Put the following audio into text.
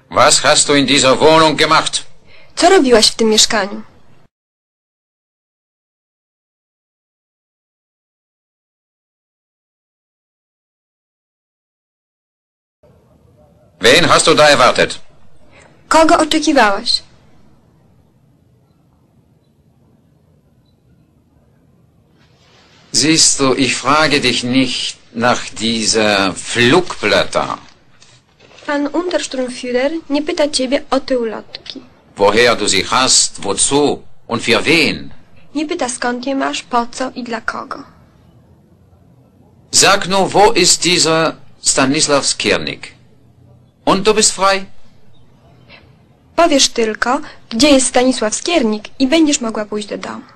Was hast du in dieser Wohnung gemacht? Co robiłaś w tym mieszkaniu? Wen hast du da erwartet? Kogo oczekiwałaś? Siehst du, ich frage dich nicht nach dieser Flugblätter. Pan Untersturmführer nie pyta ciebie o te ulotki. Woher du sie hast, wozu und für wen? Nie pyta skąd je masz, po co i dla kogo. Sag nur, wo ist dieser Stanisław Skiernik? Und du bist frei? Powiesz tylko, gdzie jest Stanisław Skiernik i będziesz mogła pójść do domu.